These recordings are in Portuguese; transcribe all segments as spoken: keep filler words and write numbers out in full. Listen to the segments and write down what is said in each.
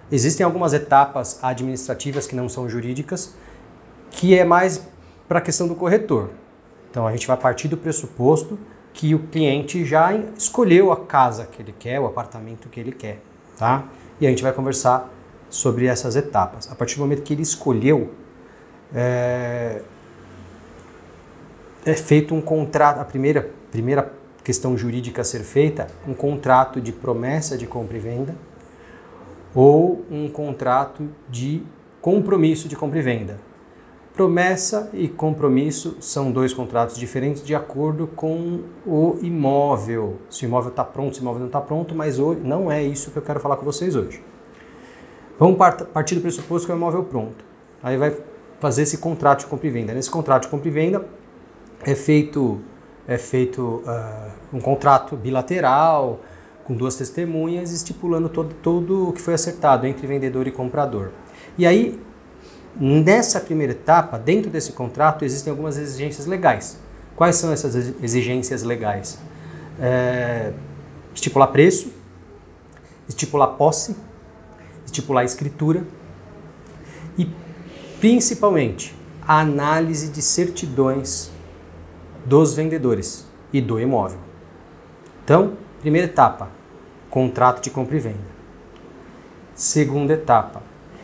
Existem algumas etapas administrativas que não são jurídicas, que é mais para a questão do corretor. Então a gente vai partir do pressuposto que o cliente já escolheu a casa que ele quer, o apartamento que ele quer, tá? E a gente vai conversar sobre essas etapas. A partir do momento que ele escolheu, é, é feito um contrato, a primeira, primeira questão jurídica a ser feita, um contrato de promessa de compra e venda ou um contrato de compromisso de compra e venda. Promessa e compromisso são dois contratos diferentes de acordo com o imóvel. Se o imóvel está pronto, se o imóvel não está pronto, mas hoje, não é isso que eu quero falar com vocês hoje. Vamos partir do pressuposto que é o imóvel pronto. Aí vai fazer esse contrato de compra e venda. Nesse contrato de compra e venda é feito, é feito uh, um contrato bilateral com duas testemunhas estipulando todo, todo o que foi acertado entre vendedor e comprador. E aí, nessa primeira etapa, dentro desse contrato, existem algumas exigências legais. Quais são essas exigências legais? É, estipular preço, estipular posse, estipular escritura e, principalmente, a análise de certidões dos vendedores e do imóvel. Então, primeira etapa, contrato de compra e venda. Segunda etapa,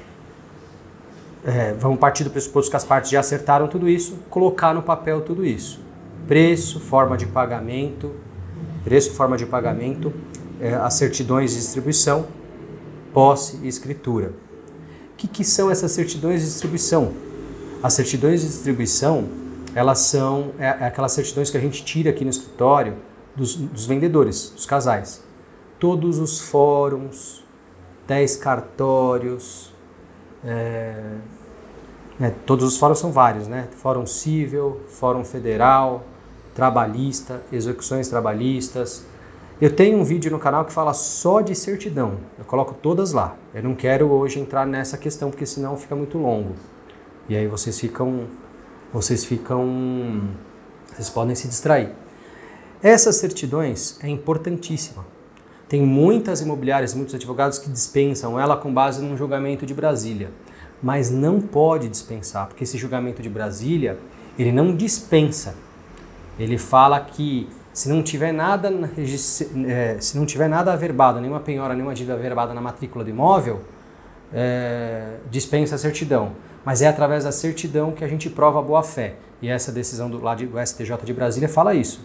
É, vamos partir do pressuposto que as partes já acertaram tudo isso, colocar no papel tudo isso. Preço, forma de pagamento, preço, forma de pagamento, é, as certidões de distribuição, posse e escritura. O que, que são essas certidões de distribuição? As certidões de distribuição, elas são é, é aquelas certidões que a gente tira aqui no escritório dos, dos vendedores, dos casais. Todos os fóruns, dez cartórios, É, né, todos os fóruns são vários, né? Fórum civil, fórum federal, trabalhista, execuções trabalhistas. Eu tenho um vídeo no canal que fala só de certidão, eu coloco todas lá. Eu não quero hoje entrar nessa questão porque senão fica muito longo. E aí vocês ficam, vocês ficam, vocês podem se distrair. Essas certidões é importantíssima. Tem muitas imobiliárias, muitos advogados que dispensam ela com base num julgamento de Brasília. Mas não pode dispensar, porque esse julgamento de Brasília, ele não dispensa. Ele fala que se não tiver nada, é, se não tiver nada averbado, nenhuma penhora, nenhuma dívida averbada na matrícula do imóvel, é, dispensa a certidão. Mas é através da certidão que a gente prova a boa-fé. E essa decisão do, lá do S T J de Brasília fala isso.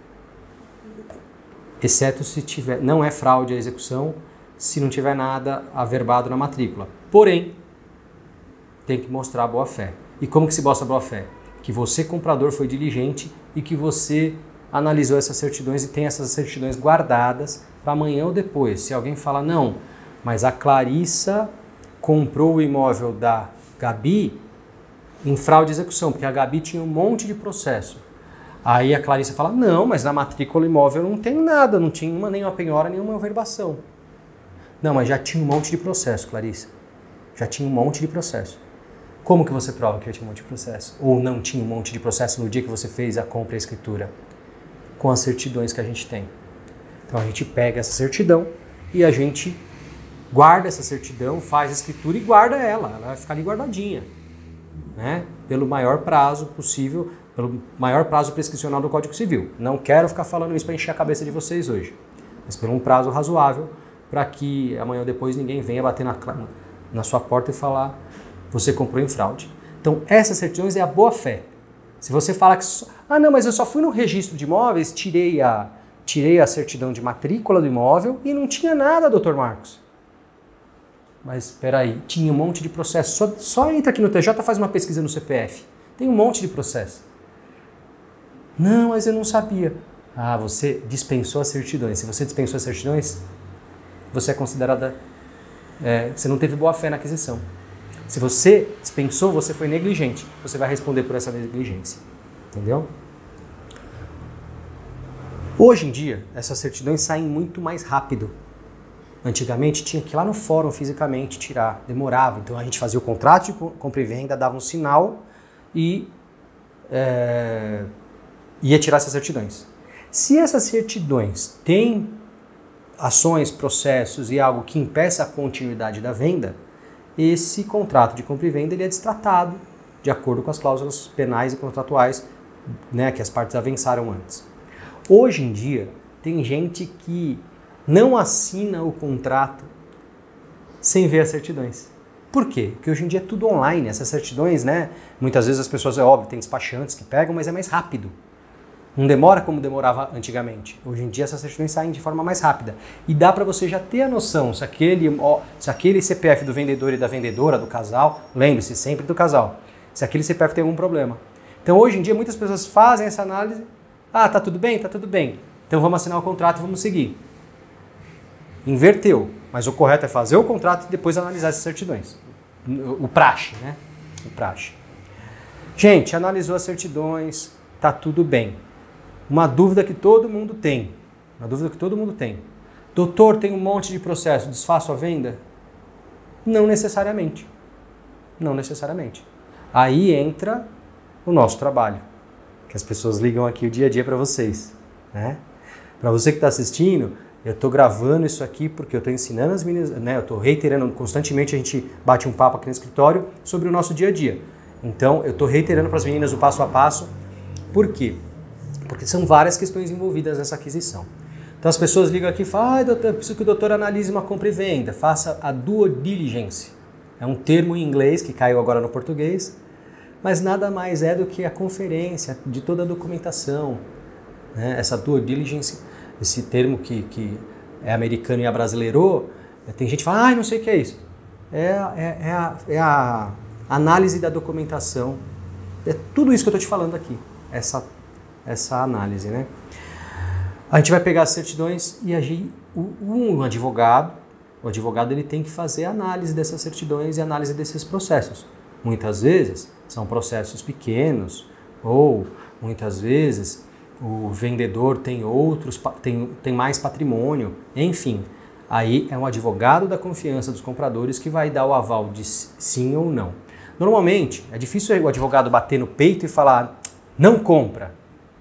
Exceto se tiver, não é fraude a execução, se não tiver nada averbado na matrícula. Porém, tem que mostrar a boa-fé. E como que se mostra a boa-fé? Que você, comprador, foi diligente e que você analisou essas certidões e tem essas certidões guardadas para amanhã ou depois. Se alguém falar, não, mas a Clarissa comprou o imóvel da Gabi em fraude de execução, porque a Gabi tinha um monte de processo. Aí a Clarissa fala, não, mas na matrícula imóvel não tem nada, não tinha uma, nem uma penhora, nem uma averbação. Não, mas já tinha um monte de processo, Clarissa. Já tinha um monte de processo. Como que você prova que já tinha um monte de processo? Ou não tinha um monte de processo no dia que você fez a compra e a escritura? Com as certidões que a gente tem. Então a gente pega essa certidão e a gente guarda essa certidão, faz a escritura e guarda ela. Ela vai ficar ali guardadinha, né? Pelo maior prazo possível, pelo maior prazo prescricional do Código Civil. Não quero ficar falando isso para encher a cabeça de vocês hoje, mas por um prazo razoável para que amanhã ou depois ninguém venha bater na, na sua porta e falar você comprou em fraude. Então essas certidões é a boa-fé. Se você fala que... Só, ah não, mas eu só fui no registro de imóveis, tirei a, tirei a certidão de matrícula do imóvel e não tinha nada, doutor Marcos. Mas espera aí, tinha um monte de processo. Só, só entra aqui no T J e faz uma pesquisa no C P F. Tem um monte de processo. Não, mas eu não sabia. Ah, você dispensou as certidões. Se você dispensou as certidões, você é considerada... É, você não teve boa fé na aquisição. Se você dispensou, você foi negligente. Você vai responder por essa negligência. Entendeu? Hoje em dia, essas certidões saem muito mais rápido. Antigamente tinha que ir lá no fórum fisicamente tirar, demorava. Então a gente fazia o contrato de compra e venda, dava um sinal e é, ia tirar essas certidões. Se essas certidões têm ações, processos e algo que impeça a continuidade da venda, esse contrato de compra e venda ele é destratado de acordo com as cláusulas penais e contratuais, né, que as partes avançaram antes. Hoje em dia, tem gente que não assina o contrato sem ver as certidões. Por quê? Porque hoje em dia é tudo online, essas certidões, né? Muitas vezes as pessoas, é óbvio, tem despachantes que pegam, mas é mais rápido. Não demora como demorava antigamente. Hoje em dia essas certidões saem de forma mais rápida. E dá para você já ter a noção se aquele, ó, se aquele C P F do vendedor e da vendedora, do casal, lembre-se sempre do casal, se aquele C P F tem algum problema. Então hoje em dia muitas pessoas fazem essa análise, ah, tá tudo bem? Tá tudo bem. Então vamos assinar o contrato e vamos seguir. Inverteu, mas o correto é fazer o contrato e depois analisar essas certidões. O praxe, né? O praxe. Gente, analisou as certidões, tá tudo bem. Uma dúvida que todo mundo tem. Uma dúvida que todo mundo tem. Doutor, tem um monte de processo, desfaço a venda? Não necessariamente. Não necessariamente. Aí entra o nosso trabalho, que as pessoas ligam aqui o dia a dia para vocês, né? Para você que está assistindo, eu estou gravando isso aqui porque eu estou ensinando as meninas, né? Eu estou reiterando constantemente, a gente bate um papo aqui no escritório sobre o nosso dia a dia. Então, eu estou reiterando para as meninas o passo a passo. Por quê? Porque são várias questões envolvidas nessa aquisição. Então, as pessoas ligam aqui e falam, ah, doutor, eu preciso que o doutor analise uma compra e venda, faça a due diligence. É um termo em inglês que caiu agora no português, mas nada mais é do que a conferência de toda a documentação, né? Essa due diligence, esse termo que, que é americano e abrasileirou, tem gente que fala, ah, não sei o que é isso. É, é, é, a, é a análise da documentação. É tudo isso que eu estou te falando aqui, essa, essa análise, né? A gente vai pegar as certidões e agir. Um advogado, o advogado ele tem que fazer a análise dessas certidões e análise desses processos. Muitas vezes são processos pequenos ou muitas vezes o vendedor tem outros, tem, tem mais patrimônio, enfim. Aí é um advogado da confiança dos compradores que vai dar o aval de sim ou não. Normalmente, é difícil o advogado bater no peito e falar, não compra.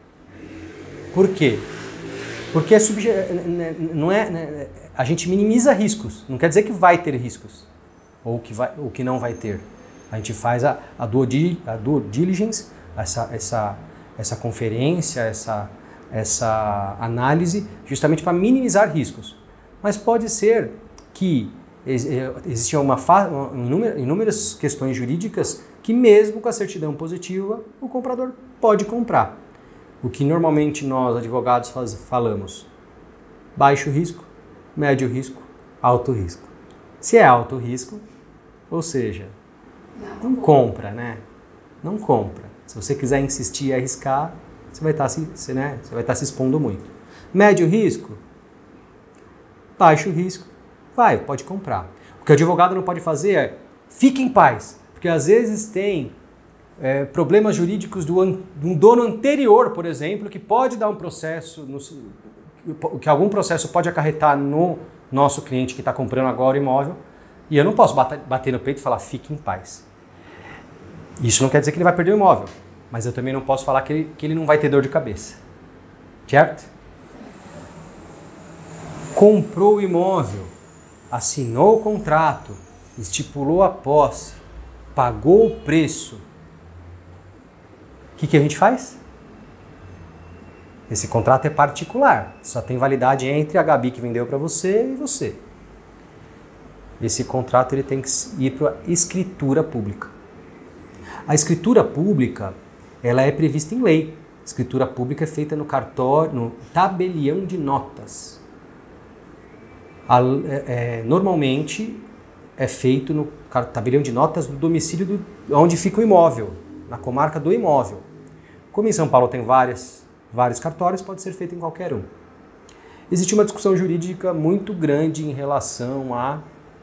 Por quê? Porque é subje... não é, né? A gente minimiza riscos, não quer dizer que vai ter riscos, ou que, vai, ou que não vai ter. A gente faz a, a, due, a due diligence, essa, essa, essa conferência, essa, essa análise, justamente para minimizar riscos. Mas pode ser que existiam uma, uma, inúmeras questões jurídicas que mesmo com a certidão positiva, o comprador pode comprar. O que normalmente nós, advogados, faz, falamos, baixo risco, médio risco, alto risco. Se é alto risco, ou seja, não compra, né? Não compra. Se você quiser insistir e arriscar, você vai estar se, você, né? você vai estar se expondo muito. Médio risco, baixo risco, vai, pode comprar. O que o advogado não pode fazer é, fique em paz, porque às vezes tem é, problemas jurídicos do, de um dono anterior, por exemplo, que pode dar um processo, no, que algum processo pode acarretar no nosso cliente que está comprando agora o imóvel, e eu não posso bater no peito e falar, fique em paz. Isso não quer dizer que ele vai perder o imóvel, mas eu também não posso falar que ele, que ele não vai ter dor de cabeça. Certo? Comprou o imóvel, assinou o contrato, estipulou a posse, pagou o preço. O que, que a gente faz? Esse contrato é particular, só tem validade entre a Gabi que vendeu para você e você. Esse contrato ele tem que ir para a escritura pública. A escritura pública ela é prevista em lei. A escritura pública é feita no cartório, no tabelião de notas. A, é, é, normalmente é feito no tabelião de notas do domicílio do, onde fica o imóvel, na comarca do imóvel. Como em São Paulo tem várias, vários cartórios, pode ser feito em qualquer um. Existe uma discussão jurídica muito grande em relação a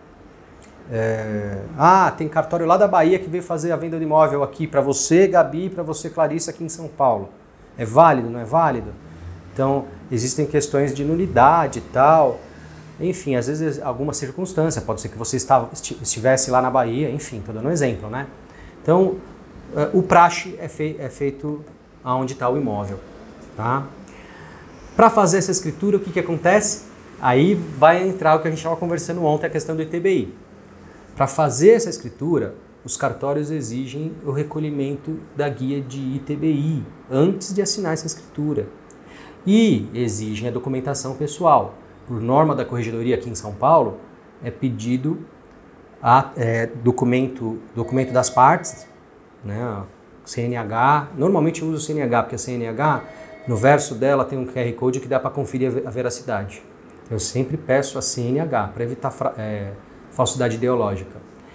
É, ah, tem cartório lá da Bahia que veio fazer a venda de imóvel aqui para você, Gabi, para você, Clarissa, aqui em São Paulo. É válido, não é válido? Então, existem questões de nulidade e tal. Enfim, às vezes alguma circunstância, pode ser que você estava, estivesse lá na Bahia, enfim, estou dando um exemplo, né? Então, o praxe é, fei, é feito aonde está o imóvel, tá? Para fazer essa escritura, o que, que acontece? Aí vai entrar o que a gente estava conversando ontem, a questão do I T B I. Para fazer essa escritura, os cartórios exigem o recolhimento da guia de I T B I antes de assinar essa escritura. E exigem a documentação pessoal. Por norma da Corregedoria aqui em São Paulo, é pedido a, é, documento, documento das partes, né, C N H. Normalmente eu uso o C N H, porque a C N H, no verso dela tem um Q R Code que dá para conferir a veracidade. Eu sempre peço a C N H, para evitar é, falsidade ideológica.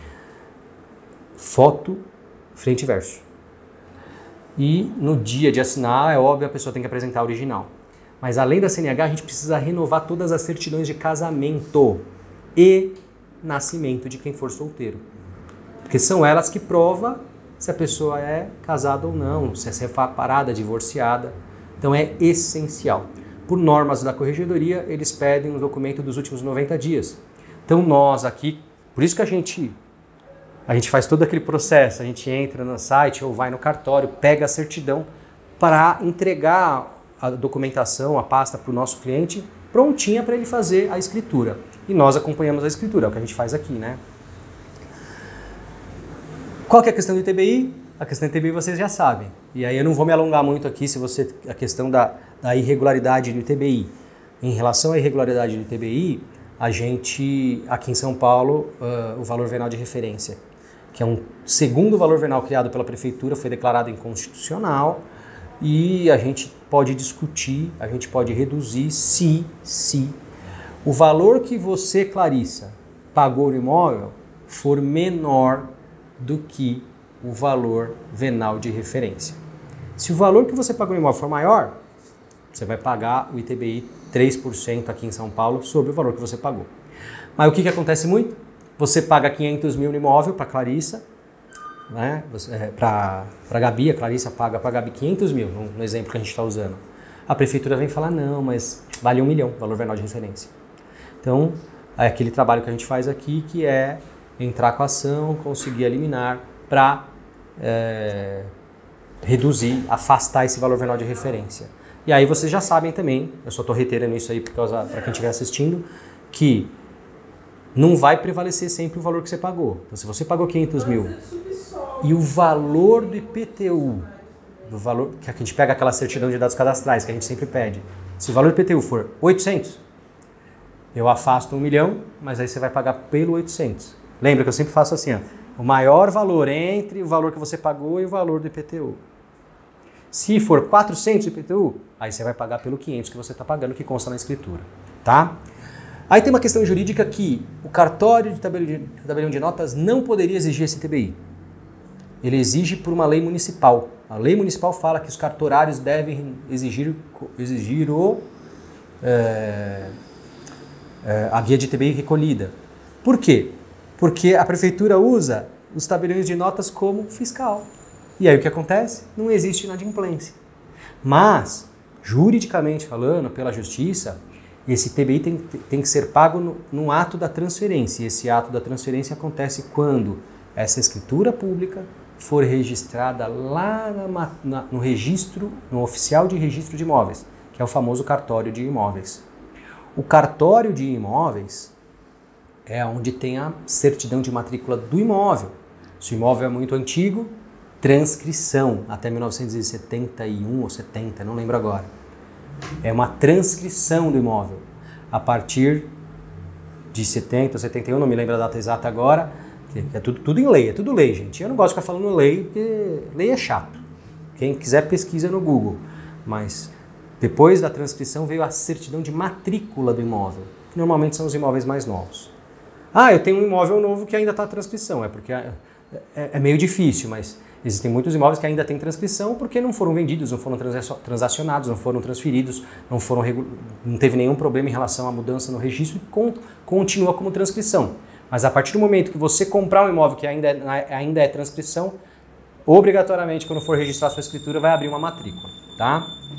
Foto, frente e verso. E no dia de assinar, é óbvio, a pessoa tem que apresentar a original. Mas além da C N H, a gente precisa renovar todas as certidões de casamento e nascimento de quem for solteiro. Porque são elas que provam se a pessoa é casada ou não, se é separada, divorciada. Então é essencial. Por normas da Corregedoria, eles pedem um documento dos últimos noventa dias. Então nós aqui, por isso que a gente, a gente faz todo aquele processo, a gente entra no site ou vai no cartório, pega a certidão para entregar a documentação, a pasta para o nosso cliente, prontinha para ele fazer a escritura. E nós acompanhamos a escritura, é o que a gente faz aqui, né? Qual que é a questão do I T B I? A questão do I T B I vocês já sabem. E aí eu não vou me alongar muito aqui se você a questão da, da irregularidade do I T B I. Em relação à irregularidade do I T B I, a gente, aqui em São Paulo, uh, o valor venal de referência, que é um segundo valor venal criado pela Prefeitura, foi declarado inconstitucional e a gente pode discutir, a gente pode reduzir se, se o valor que você, Clarissa, pagou no imóvel for menor do que o valor venal de referência. Se o valor que você pagou no imóvel for maior, você vai pagar o I T B I três por cento aqui em São Paulo sobre o valor que você pagou. Mas o que, que acontece muito? Você paga quinhentos mil no imóvel para Clarissa, né? é, para a Gabi, a Clarissa paga para a Gabi quinhentos mil, no, no exemplo que a gente está usando. A Prefeitura vem falar, não, mas vale um milhão, valor venal de referência. Então, é aquele trabalho que a gente faz aqui, que é entrar com a ação, conseguir eliminar para é, reduzir, afastar esse valor venal de referência. E aí vocês já sabem também, eu só estou reiterando isso aí para quem estiver assistindo, que não vai prevalecer sempre o valor que você pagou. Então, se você pagou quinhentos mil e o valor do I P T U, do valor, que a gente pega aquela certidão de dados cadastrais que a gente sempre pede, se o valor do I P T U for oitocentos, eu afasto um milhão, mas aí você vai pagar pelo oitocentos. Lembra que eu sempre faço assim, ó, o maior valor entre o valor que você pagou e o valor do I P T U. Se for quatrocentos I P T U, aí você vai pagar pelo quinhentos que você está pagando, que consta na escritura, tá? Aí tem uma questão jurídica que o cartório de tabelião de, tabelião de notas não poderia exigir esse I T B I. Ele exige por uma lei municipal. A lei municipal fala que os cartorários devem exigir, exigir o, é, é, a guia de I T B I recolhida. Por quê? Porque a prefeitura usa os tabeliões de notas como fiscal. E aí o que acontece? Não existe inadimplência. Mas, juridicamente falando, pela justiça, esse I T B I tem, tem que ser pago no, no ato da transferência. E esse ato da transferência acontece quando essa escritura pública for registrada lá na, na, no registro, no oficial de registro de imóveis, que é o famoso cartório de imóveis. O cartório de imóveis é onde tem a certidão de matrícula do imóvel. Se o imóvel é muito antigo, transcrição, até mil novecentos e setenta e um ou setenta, não lembro agora. É uma transcrição do imóvel. A partir de setenta, setenta e um, não me lembro a data exata agora, é tudo, tudo em lei, é tudo lei, gente. Eu não gosto de ficar falando lei, porque lei é chato. Quem quiser pesquisa no Google. Mas depois da transcrição veio a certidão de matrícula do imóvel, que normalmente são os imóveis mais novos. Ah, eu tenho um imóvel novo que ainda está a transcrição, é porque é, é, é meio difícil, mas existem muitos imóveis que ainda têm transcrição porque não foram vendidos, não foram transacionados, não foram transferidos, não, foram, não teve nenhum problema em relação à mudança no registro e continua como transcrição. Mas a partir do momento que você comprar um imóvel que ainda é, ainda é transcrição, obrigatoriamente, quando for registrar a sua escritura, vai abrir uma matrícula, tá?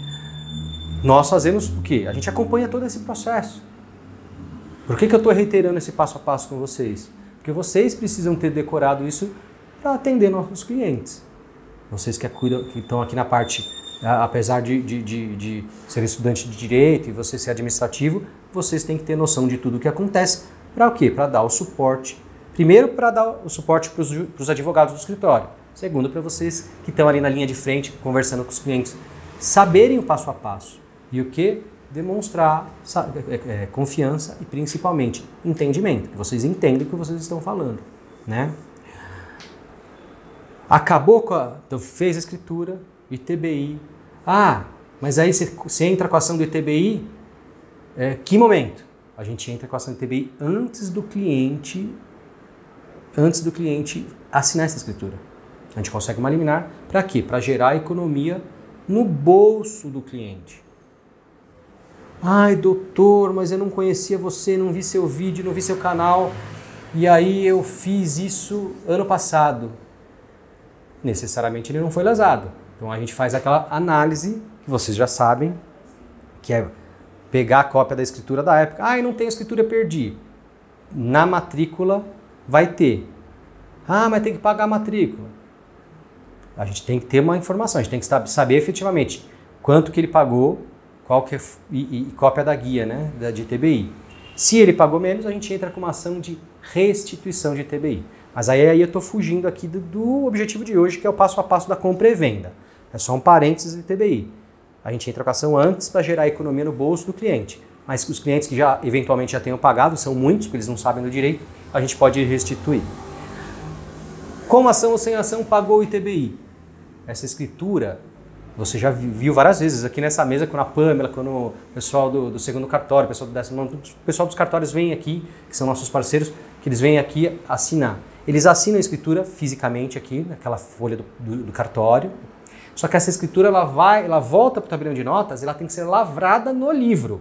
Nós fazemos o quê? A gente acompanha todo esse processo. Por que que eu estou reiterando esse passo a passo com vocês? Porque vocês precisam ter decorado isso para atender nossos clientes. Vocês que, cuidam, que estão aqui na parte, apesar de, de, de, de ser estudante de direito e você ser administrativo, vocês têm que ter noção de tudo o que acontece. Para o quê? Para dar o suporte. Primeiro, para dar o suporte para os advogados do escritório. Segundo, para vocês que estão ali na linha de frente, conversando com os clientes, saberem o passo a passo. E o que? Demonstrar é, é, confiança e, principalmente, entendimento. Que vocês entendem o que vocês estão falando, né? Acabou com a... Então, fez a escritura, I T B I. Ah, mas aí você, você entra com a ação do I T B I, é, que momento? A gente entra com a ação do I T B I antes do cliente, antes do cliente assinar essa escritura. A gente consegue uma liminar para quê? Para gerar economia no bolso do cliente. Ai, doutor, mas eu não conhecia você, não vi seu vídeo, não vi seu canal, e aí eu fiz isso ano passado. Necessariamente ele não foi lesado. Então a gente faz aquela análise, que vocês já sabem, que é pegar a cópia da escritura da época. Ah, eu não tenho escritura, eu perdi. Na matrícula vai ter. Ah, mas tem que pagar a matrícula. A gente tem que ter uma informação, a gente tem que saber efetivamente quanto que ele pagou, qual que é, e, e cópia da guia, né, da, de I T B I. Se ele pagou menos, a gente entra com uma ação de restituição de I T B I. Mas aí, aí eu estou fugindo aqui do, do objetivo de hoje, que é o passo a passo da compra e venda. É só um parênteses de I T B I. A gente entra com a ação antes para gerar economia no bolso do cliente. Mas os clientes que já eventualmente já tenham pagado, são muitos, porque eles não sabem do direito, a gente pode restituir. Com ação ou sem ação, pagou o I T B I. Essa escritura, você já viu várias vezes aqui nessa mesa, quando a Pâmela, quando o pessoal do, do segundo cartório, o pessoal do décimo, o pessoal dos cartórios vem aqui, que são nossos parceiros, que eles vêm aqui assinar. Eles assinam a escritura fisicamente aqui, naquela folha do, do, do cartório, só que essa escritura ela vai, ela volta para o tabelião de notas e ela tem que ser lavrada no livro.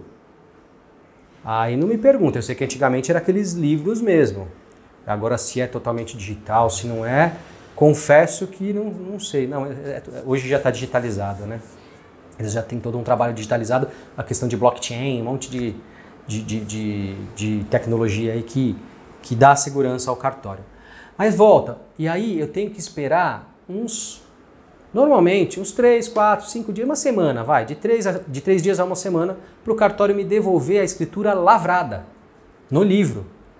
Aí não me pergunta, eu sei que antigamente era aqueles livros mesmo. Agora se é totalmente digital, se não é, confesso que não, não sei. Não, é, é, hoje já está digitalizado, né? Eles já têm todo um trabalho digitalizado, a questão de blockchain, um monte de, de, de, de, de tecnologia aí que, que dá segurança ao cartório. Mas volta, e aí eu tenho que esperar uns, normalmente, uns três, quatro, cinco dias, uma semana, vai, de três, a, de três dias a uma semana, para o cartório me devolver a escritura lavrada, no livro.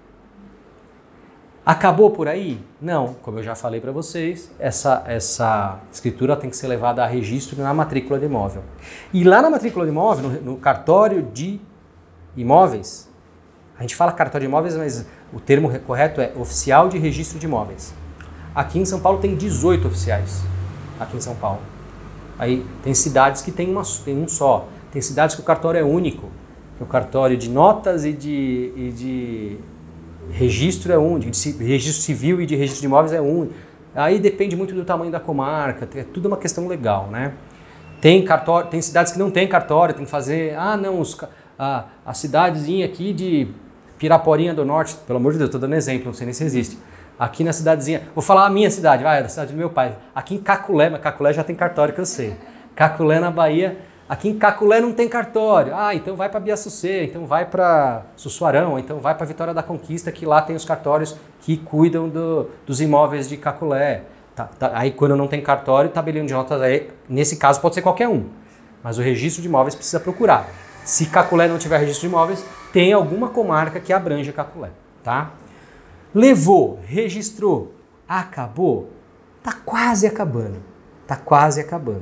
Acabou por aí? Não, como eu já falei para vocês, essa, essa escritura tem que ser levada a registro na matrícula de imóvel. E lá na matrícula de imóvel, no, no cartório de imóveis, a gente fala cartório de imóveis, mas o termo correto é oficial de registro de imóveis. Aqui em São Paulo tem dezoito oficiais, aqui em São Paulo. Aí tem cidades que tem, uma, tem um só, tem cidades que o cartório é único, que o cartório de notas e de... E de registro é único, de registro civil e de registro de imóveis é único. Aí depende muito do tamanho da comarca, é tudo uma questão legal, né? Tem cartório, tem cidades que não tem cartório, tem que fazer, ah não, os, a, a cidadezinha aqui de Piraporinha do Norte, pelo amor de Deus, estou dando exemplo, não sei nem se existe. Aqui na cidadezinha, vou falar a minha cidade, vai, a cidade do meu pai. Aqui em Caculé, mas Caculé já tem cartório que eu sei. Caculé na Bahia. Aqui em Caculé não tem cartório. Ah, então vai para Biaçucê, então vai para Sussuarão, então vai para Vitória da Conquista, que lá tem os cartórios que cuidam do, dos imóveis de Caculé. Tá, tá, aí quando não tem cartório, tabelião de notas, aí, nesse caso pode ser qualquer um. Mas o registro de imóveis precisa procurar. Se Caculé não tiver registro de imóveis, tem alguma comarca que abrange Caculé. Tá? Levou, registrou, acabou, tá quase acabando. Tá quase acabando.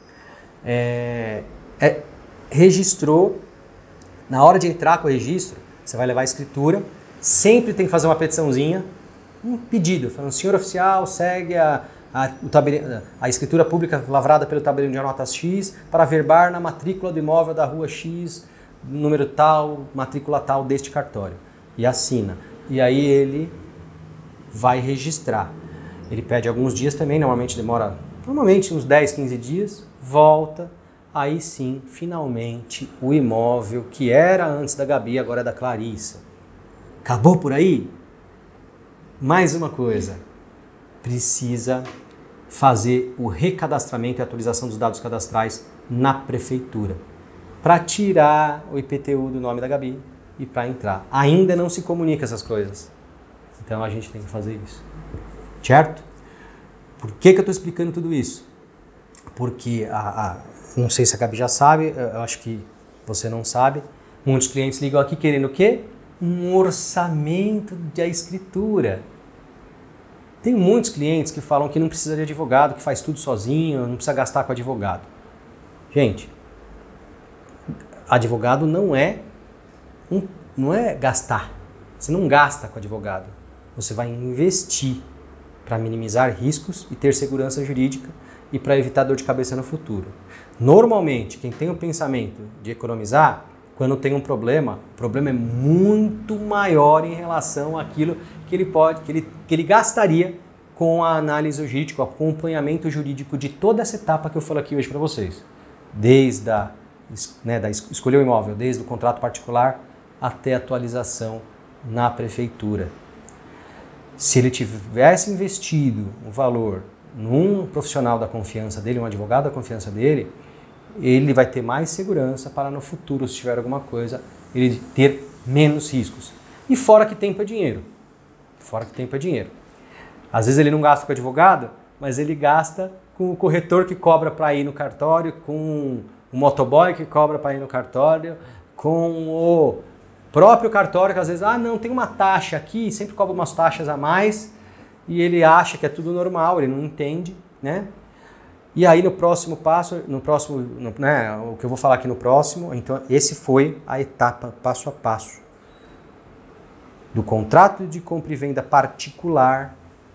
É... É, registrou, na hora de entrar com o registro, você vai levar a escritura, sempre tem que fazer uma petiçãozinha, um pedido, falando, senhor oficial, segue a, a, o tabelião, a escritura pública lavrada pelo tabelião de notas X para verbar na matrícula do imóvel da rua X, número tal, matrícula tal deste cartório, e assina. E aí ele vai registrar. Ele pede alguns dias também, normalmente demora, normalmente uns dez, quinze dias, volta. Aí sim, finalmente, o imóvel que era antes da Gabi, agora é da Clarissa. Acabou por aí? Mais uma coisa, precisa fazer o recadastramento e atualização dos dados cadastrais na prefeitura, para tirar o I P T U do nome da Gabi e para entrar. Ainda não se comunica essas coisas, então a gente tem que fazer isso, certo? Por que que eu estou explicando tudo isso? Porque a... a não sei se a Gabi já sabe, eu acho que você não sabe, Muitos clientes ligam aqui querendo o quê? Um orçamento da escritura. Tem muitos clientes que falam que não precisa de advogado, que faz tudo sozinho, não precisa gastar com advogado. Gente, advogado não é, um, não é gastar. Você não gasta com advogado. Você vai investir para minimizar riscos e ter segurança jurídica e para evitar dor de cabeça no futuro. Normalmente, quem tem o pensamento de economizar, quando tem um problema, o problema é muito maior em relação àquilo que ele pode, que ele, que ele gastaria com a análise jurídica, o acompanhamento jurídico de toda essa etapa que eu falo aqui hoje para vocês. Desde a, né, da escolher o imóvel, desde o contrato particular até a atualização na prefeitura. Se ele tivesse investido um valor num profissional da confiança dele, um advogado da confiança dele, ele vai ter mais segurança para no futuro, se tiver alguma coisa, ele ter menos riscos. E fora que tempo é dinheiro. Fora que tempo é dinheiro. Às vezes ele não gasta com advogado, mas ele gasta com o corretor que cobra para ir no cartório, com o motoboy que cobra para ir no cartório, com o próprio cartório que às vezes, ah não, tem uma taxa aqui, sempre cobra umas taxas a mais, e ele acha que é tudo normal, ele não entende, né? E aí no próximo passo, no próximo, no, né, o que eu vou falar aqui no próximo, então esse foi a etapa passo a passo do contrato de compra e venda particular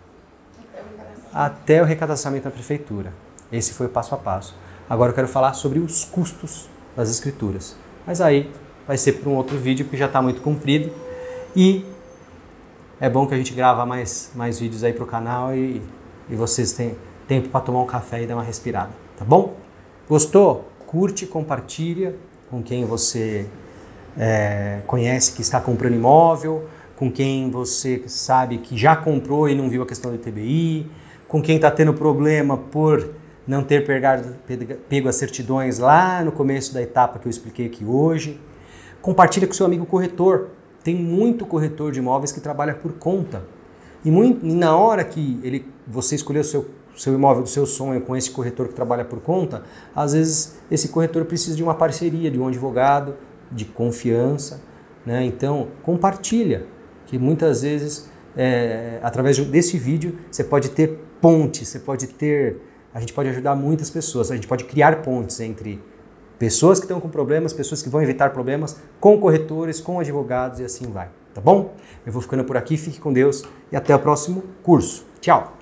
até o recadastramento na prefeitura. Esse foi o passo a passo. Agora eu quero falar sobre os custos das escrituras. Mas aí vai ser para um outro vídeo que já está muito comprido. E é bom que a gente grava mais, mais vídeos aí para o canal e, e vocês têm tempo para tomar um café e dar uma respirada, tá bom? Gostou? Curte, compartilha com quem você é, conhece que está comprando imóvel, com quem você sabe que já comprou e não viu a questão do I T B I, com quem está tendo problema por não ter pegado, pego as certidões lá no começo da etapa que eu expliquei aqui hoje. Compartilha com seu amigo corretor. Tem muito corretor de imóveis que trabalha por conta. E, muito, e na hora que ele, você escolher o seu, seu imóvel do seu sonho com esse corretor que trabalha por conta, às vezes esse corretor precisa de uma parceria, de um advogado, de confiança, né? Então, compartilha, que muitas vezes, é, através desse vídeo, você pode ter pontes, você pode ter... A gente pode ajudar muitas pessoas, a gente pode criar pontes entre pessoas que estão com problemas, pessoas que vão evitar problemas, com corretores, com advogados e assim vai, tá bom? Eu vou ficando por aqui, fique com Deus e até o próximo curso. Tchau!